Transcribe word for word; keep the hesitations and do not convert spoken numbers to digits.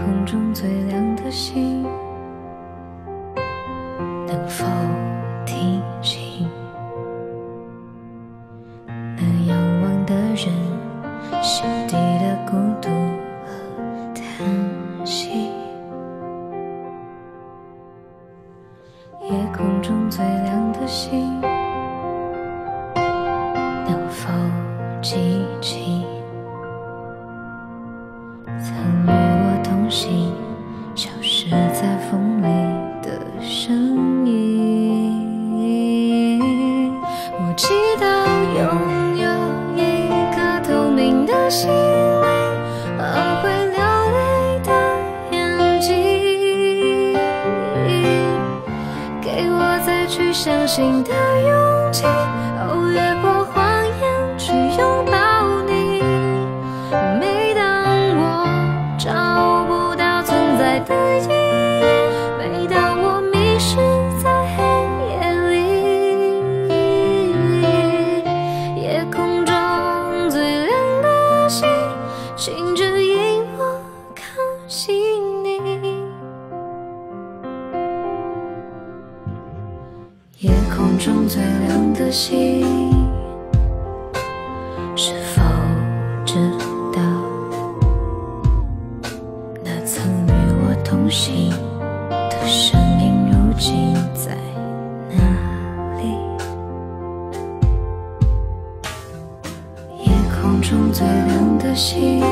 空中最亮的星，能否提起那仰望的人心底的孤独和叹息？夜空中最亮的星，能否记起曾与我同行消失在风里的身影？我祈祷拥有一颗透明的心灵和会流泪的眼睛，给我再去相信的勇气，哦，越过谎言去拥抱你。每当我找不到存在的意义，每当我迷失在黑夜里，夜空中最亮的星，请指引我靠近你。夜空中最亮的星，是否知道那曾与我同行的身影如今在哪里？夜空中最亮的星，